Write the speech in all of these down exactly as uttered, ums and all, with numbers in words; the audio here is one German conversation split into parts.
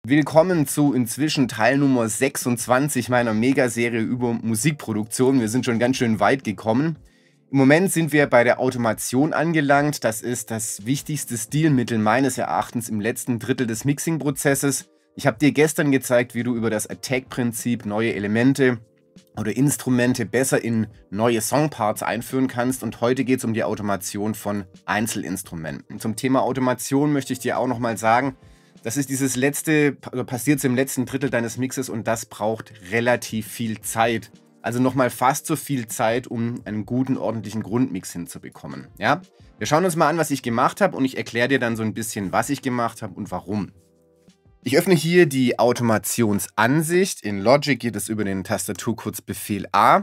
Willkommen zu inzwischen Teil Nummer sechsundzwanzig meiner Megaserie über Musikproduktion. Wir sind schon ganz schön weit gekommen. Im Moment sind wir bei der Automation angelangt. Das ist das wichtigste Stilmittel meines Erachtens im letzten Drittel des Mixing-Prozesses. Ich habe dir gestern gezeigt, wie du über das Attack-Prinzip neue Elemente oder Instrumente besser in neue Songparts einführen kannst. Und heute geht es um die Automation von Einzelinstrumenten. Zum Thema Automation möchte ich dir auch nochmal sagen, das ist dieses letzte, passiert im letzten Drittel deines Mixes und das braucht relativ viel Zeit. Also nochmal fast so viel Zeit, um einen guten, ordentlichen Grundmix hinzubekommen. Ja? Wir schauen uns mal an, was ich gemacht habe und ich erkläre dir dann so ein bisschen, was ich gemacht habe und warum. Ich öffne hier die Automationsansicht. In Logic geht es über den Tastaturkurzbefehl A.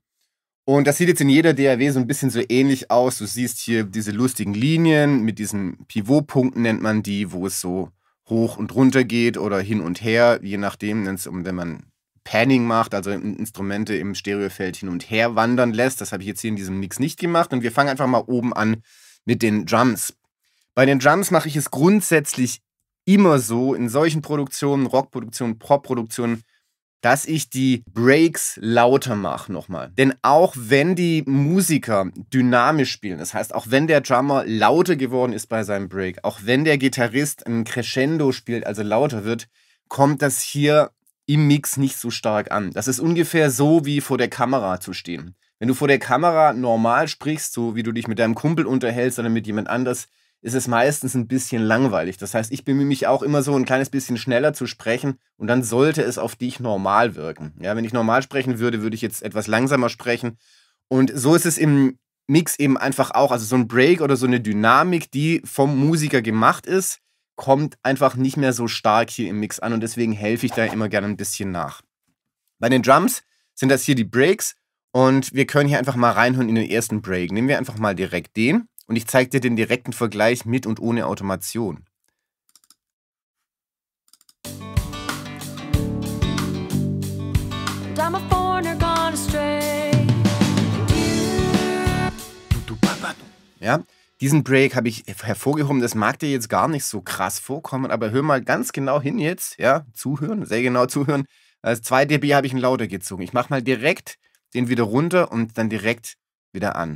Und das sieht jetzt in jeder D A W so ein bisschen so ähnlich aus. Du siehst hier diese lustigen Linien mit diesen Pivotpunkten, nennt man die, wo es so hoch und runter geht oder hin und her, je nachdem, wenn man Panning macht, also Instrumente im Stereofeld hin und her wandern lässt. Das habe ich jetzt hier in diesem Mix nicht gemacht. Und wir fangen einfach mal oben an mit den Drums. Bei den Drums mache ich es grundsätzlich immer so, in solchen Produktionen, Rockproduktionen, Pop-Produktionen, dass ich die Breaks lauter mache nochmal. Denn auch wenn die Musiker dynamisch spielen, das heißt, auch wenn der Drummer lauter geworden ist bei seinem Break, auch wenn der Gitarrist ein Crescendo spielt, also lauter wird, kommt das hier im Mix nicht so stark an. Das ist ungefähr so, wie vor der Kamera zu stehen. Wenn du vor der Kamera normal sprichst, so wie du dich mit deinem Kumpel unterhältst oder mit jemand anders, ist es meistens ein bisschen langweilig. Das heißt, ich bemühe mich auch immer so ein kleines bisschen schneller zu sprechen und dann sollte es auf dich normal wirken. Ja, wenn ich normal sprechen würde, würde ich jetzt etwas langsamer sprechen. Und so ist es im Mix eben einfach auch. Also so ein Break oder so eine Dynamik, die vom Musiker gemacht ist, kommt einfach nicht mehr so stark hier im Mix an und deswegen helfe ich da immer gerne ein bisschen nach. Bei den Drums sind das hier die Breaks und wir können hier einfach mal reinhören in den ersten Break. Nehmen wir einfach mal direkt den. Und ich zeige dir den direkten Vergleich mit und ohne Automation. Ja, diesen Break habe ich hervorgehoben. Das mag dir jetzt gar nicht so krass vorkommen, aber hör mal ganz genau hin jetzt. Ja, zuhören, sehr genau zuhören. Als zwei dB habe ich ihn lauter gezogen. Ich mache mal direkt den wieder runter und dann direkt wieder an.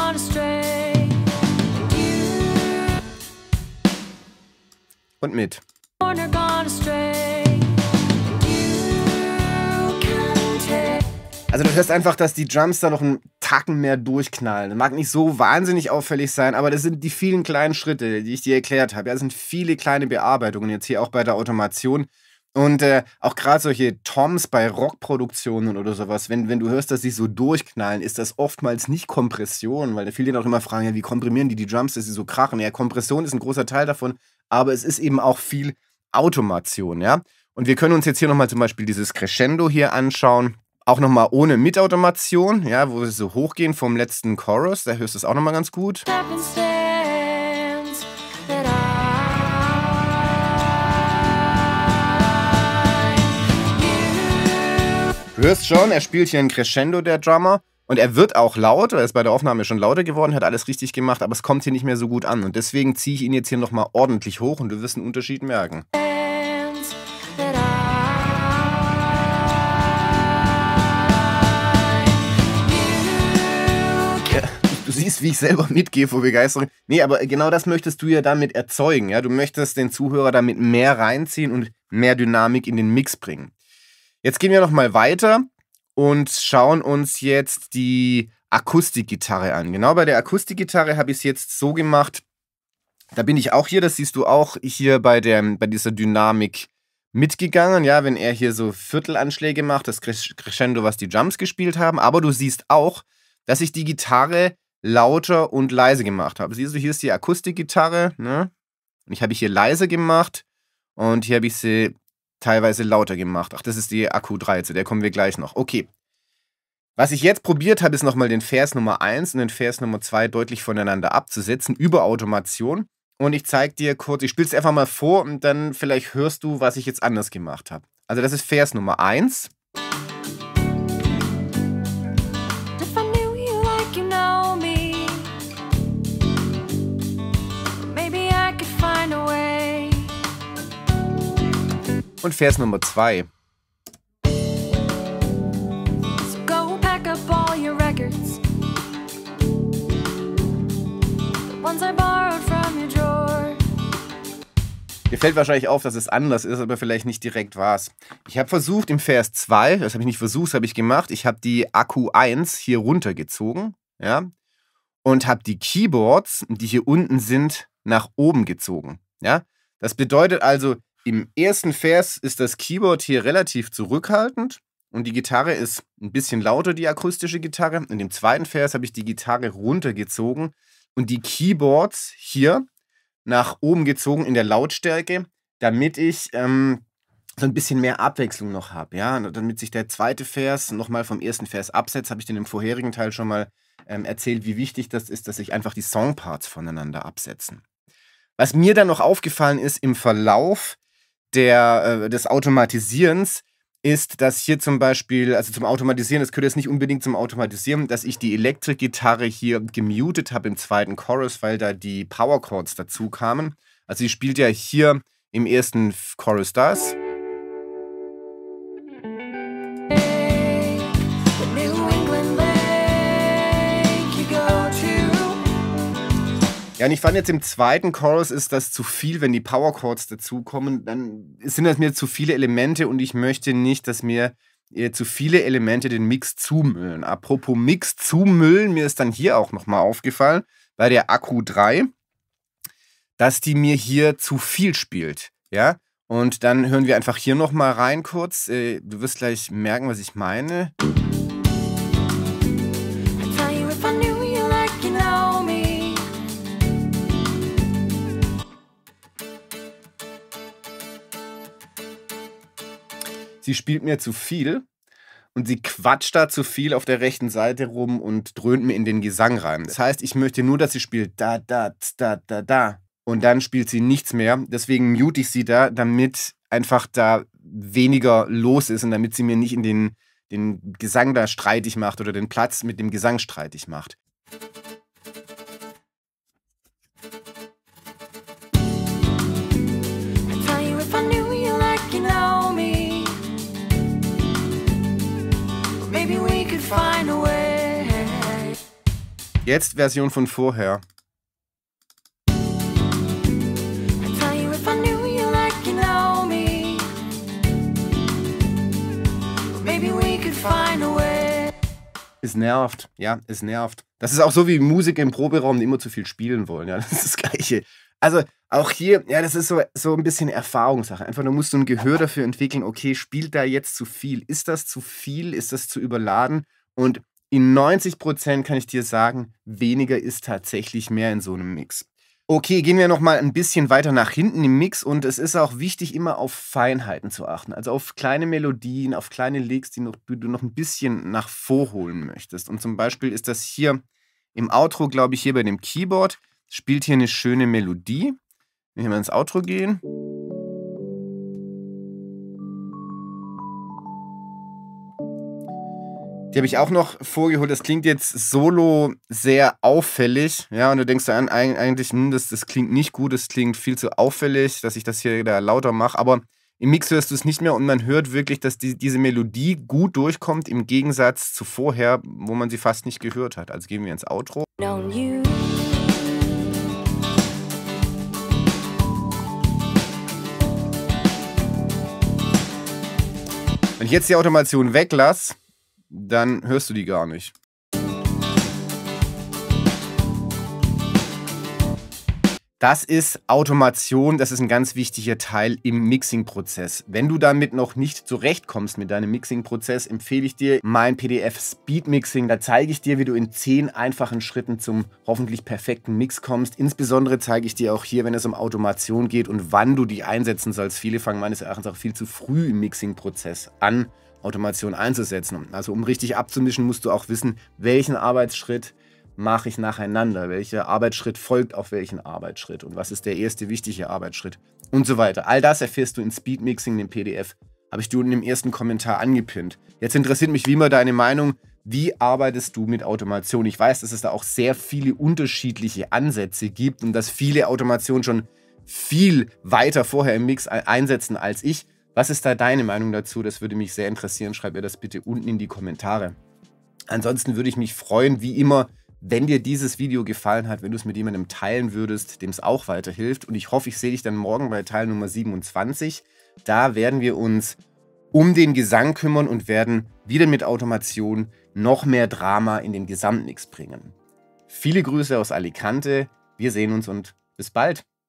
Und mit. Also du hörst einfach, dass die Drums da noch einen Tacken mehr durchknallen. Das mag nicht so wahnsinnig auffällig sein, aber das sind die vielen kleinen Schritte, die ich dir erklärt habe. Ja, das sind viele kleine Bearbeitungen jetzt hier auch bei der Automation. Und äh, auch gerade solche Toms bei Rockproduktionen oder sowas, wenn, wenn du hörst, dass sie so durchknallen, ist das oftmals nicht Kompression, weil viele dann auch immer fragen, ja, wie komprimieren die die Drums, dass sie so krachen? Ja, Kompression ist ein großer Teil davon, aber es ist eben auch viel Automation, ja. Und wir können uns jetzt hier nochmal zum Beispiel dieses Crescendo hier anschauen, auch nochmal ohne Mitautomation, ja, wo wir so hochgehen vom letzten Chorus, da hörst du es auch nochmal ganz gut. Du hörst schon, er spielt hier ein Crescendo, der Drummer. Und er wird auch lauter, er ist bei der Aufnahme schon lauter geworden, hat alles richtig gemacht, aber es kommt hier nicht mehr so gut an. Und deswegen ziehe ich ihn jetzt hier nochmal ordentlich hoch und du wirst einen Unterschied merken. Ja, du siehst, wie ich selber mitgehe vor Begeisterung. Nee, aber genau das möchtest du ja damit erzeugen. Ja? Du möchtest den Zuhörer damit mehr reinziehen und mehr Dynamik in den Mix bringen. Jetzt gehen wir nochmal weiter und schauen uns jetzt die Akustikgitarre an. Genau bei der Akustikgitarre habe ich es jetzt so gemacht, da bin ich auch hier, das siehst du auch hier bei, der, bei dieser Dynamik mitgegangen. Ja, wenn er hier so Viertelanschläge macht, das Crescendo, was die Drums gespielt haben. Aber du siehst auch, dass ich die Gitarre lauter und leise gemacht habe. Siehst du, hier ist die Akustikgitarre, ne? Und ich habe hier leise gemacht und hier habe ich sie teilweise lauter gemacht. Ach, das ist die Akku drei, zu der kommen wir gleich noch. Okay. Was ich jetzt probiert habe, ist nochmal den Vers Nummer eins und den Vers Nummer zwei deutlich voneinander abzusetzen über Automation. Und ich zeige dir kurz, ich spiele es einfach mal vor und dann vielleicht hörst du, was ich jetzt anders gemacht habe. Also das ist Vers Nummer eins. Und Vers Nummer zwei. So go pack up all your records, the ones I borrowed from your drawer. Dir fällt wahrscheinlich auf, dass es anders ist, aber vielleicht nicht direkt war es. Ich habe versucht im Vers zwei, das habe ich nicht versucht, das habe ich gemacht, ich habe die Akku eins hier runtergezogen, ja, und habe die Keyboards, die hier unten sind, nach oben gezogen, ja. Das bedeutet also, im ersten Vers ist das Keyboard hier relativ zurückhaltend und die Gitarre ist ein bisschen lauter, die akustische Gitarre. In dem zweiten Vers habe ich die Gitarre runtergezogen und die Keyboards hier nach oben gezogen in der Lautstärke, damit ich ähm, so ein bisschen mehr Abwechslung noch habe. Ja? Damit sich der zweite Vers nochmal vom ersten Vers absetzt, habe ich dir im vorherigen Teil schon mal ähm, erzählt, wie wichtig das ist, dass sich einfach die Songparts voneinander absetzen. Was mir dann noch aufgefallen ist im Verlauf der, äh, des Automatisierens, ist, dass hier zum Beispiel, also zum Automatisieren, das gehört jetzt nicht unbedingt zum Automatisieren, dass ich die Elektrik-Gitarre hier gemutet habe im zweiten Chorus, weil da die Power Chords dazu kamen. Also sie spielt ja hier im ersten Chorus das. Ja, und ich fand jetzt im zweiten Chorus ist das zu viel, wenn die Power Chords dazukommen, dann sind das mir zu viele Elemente und ich möchte nicht, dass mir äh, zu viele Elemente den Mix zumüllen. Apropos Mix zumüllen, mir ist dann hier auch nochmal aufgefallen, bei der Akku drei, dass die mir hier zu viel spielt, ja. Und dann hören wir einfach hier nochmal rein kurz. Äh, du wirst gleich merken, was ich meine. Sie spielt mir zu viel und sie quatscht da zu viel auf der rechten Seite rum und dröhnt mir in den Gesang rein. Das heißt, ich möchte nur, dass sie spielt da, da, da, da, da und dann spielt sie nichts mehr. Deswegen mute ich sie da, damit einfach da weniger los ist und damit sie mir nicht in den, den Gesang da streitig macht oder den Platz mit dem Gesang streitig macht. Jetzt Version von vorher. Es nervt, ja, es nervt. Das ist auch so wie Musiker im Proberaum, die immer zu viel spielen wollen, ja, das ist das Gleiche. Also auch hier, ja, das ist so, so ein bisschen Erfahrungssache. Einfach, du musst so ein Gehör dafür entwickeln, okay, spielt da jetzt zu viel? Ist das zu viel? Ist das zu überladen? Und in neunzig Prozent kann ich dir sagen, weniger ist tatsächlich mehr in so einem Mix. Okay, gehen wir nochmal ein bisschen weiter nach hinten im Mix und es ist auch wichtig, immer auf Feinheiten zu achten. Also auf kleine Melodien, auf kleine Licks, die, noch, die du noch ein bisschen nach vorholen möchtest. Und zum Beispiel ist das hier im Outro, glaube ich, hier bei dem Keyboard, spielt hier eine schöne Melodie. Wenn wir mal ins Outro gehen. Die habe ich auch noch vorgeholt. Das klingt jetzt solo sehr auffällig. Ja, und du denkst dann eigentlich, hm, das, das klingt nicht gut, das klingt viel zu auffällig, dass ich das hier da lauter mache. Aber im Mix hörst du es nicht mehr und man hört wirklich, dass die, diese Melodie gut durchkommt, im Gegensatz zu vorher, wo man sie fast nicht gehört hat. Also gehen wir ins Outro. Wenn ich jetzt die Automation weglasse, dann hörst du die gar nicht. Das ist Automation, das ist ein ganz wichtiger Teil im Mixing-Prozess. Wenn du damit noch nicht zurechtkommst mit deinem Mixing-Prozess, empfehle ich dir mein P D F Speed Mixing. Da zeige ich dir, wie du in zehn einfachen Schritten zum hoffentlich perfekten Mix kommst. Insbesondere zeige ich dir auch hier, wenn es um Automation geht und wann du die einsetzen sollst. Viele fangen meines Erachtens auch viel zu früh im Mixing-Prozess an, Automation einzusetzen. Also um richtig abzumischen, musst du auch wissen, welchen Arbeitsschritt mache ich nacheinander, welcher Arbeitsschritt folgt auf welchen Arbeitsschritt und was ist der erste wichtige Arbeitsschritt und so weiter. All das erfährst du in Speed Mixing, dem P D F. Habe ich dir unten im ersten Kommentar angepinnt. Jetzt interessiert mich wie immer deine Meinung. Wie arbeitest du mit Automation? Ich weiß, dass es da auch sehr viele unterschiedliche Ansätze gibt und dass viele Automationen schon viel weiter vorher im Mix einsetzen als ich. Was ist da deine Meinung dazu? Das würde mich sehr interessieren. Schreib mir das bitte unten in die Kommentare. Ansonsten würde ich mich freuen, wie immer, wenn dir dieses Video gefallen hat, wenn du es mit jemandem teilen würdest, dem es auch weiterhilft. Und ich hoffe, ich sehe dich dann morgen bei Teil Nummer siebenundzwanzig. Da werden wir uns um den Gesang kümmern und werden wieder mit Automation noch mehr Drama in den Gesamtmix bringen. Viele Grüße aus Alicante. Wir sehen uns und bis bald.